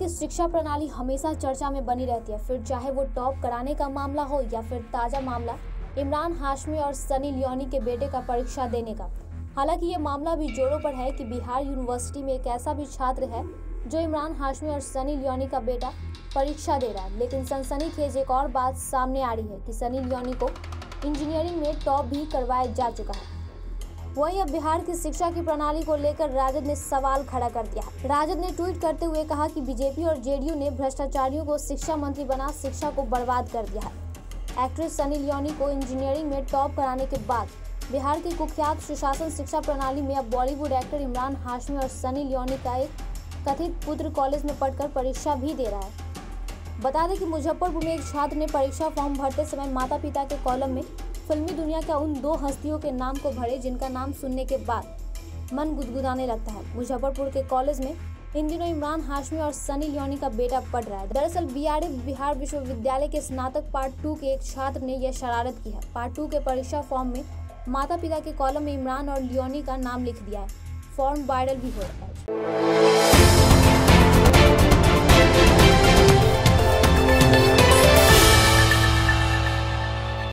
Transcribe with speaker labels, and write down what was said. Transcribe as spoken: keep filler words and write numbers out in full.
Speaker 1: की शिक्षा प्रणाली हमेशा चर्चा में बनी रहती है, फिर चाहे वो टॉप कराने का मामला हो या फिर ताज़ा मामला इमरान हाशमी और सनी लियोनी के बेटे का परीक्षा देने का। हालांकि ये मामला भी जोरों पर है कि बिहार यूनिवर्सिटी में एक ऐसा भी छात्र है जो इमरान हाशमी और सनी लियोनी का बेटा परीक्षा दे रहा है। लेकिन सनसनीखेज एक और बात सामने आ रही है कि सनी लियोनी को इंजीनियरिंग में टॉप भी करवाया जा चुका है। वहीं अब बिहार की शिक्षा की प्रणाली को लेकर राजद ने सवाल खड़ा कर दिया है। राजद ने ट्वीट करते हुए कहा कि बीजेपी और जेडीयू ने भ्रष्टाचारियों को शिक्षा मंत्री बना शिक्षा को बर्बाद कर दिया है। एक्ट्रेस सनी लियोनी को इंजीनियरिंग में टॉप कराने के बाद बिहार की कुख्यात सुशासन शिक्षा प्रणाली में अब बॉलीवुड एक्टर इमरान हाशमी और सनी लियोनी का एक कथित पुत्र कॉलेज में पढ़कर परीक्षा भी दे रहा है। बता दें कि मुजफ्फरपुर में एक छात्र ने परीक्षा फॉर्म भरते समय माता पिता के कॉलम में फिल्मी दुनिया के उन दो हस्तियों के नाम को भरे जिनका नाम सुनने के बाद मन गुदगुदाने लगता है। मुजफ्फरपुर के कॉलेज में इन दिनों इमरान हाशमी और सनी लियोनी का बेटा पढ़ रहा है। दरअसल बीआरए बिहार विश्वविद्यालय के स्नातक पार्ट टू के एक छात्र ने यह शरारत की है। पार्ट टू के परीक्षा फॉर्म में माता पिता के कॉलम में इमरान और लियोनी का नाम लिख दिया है। फॉर्म वायरल भी हो रहा है।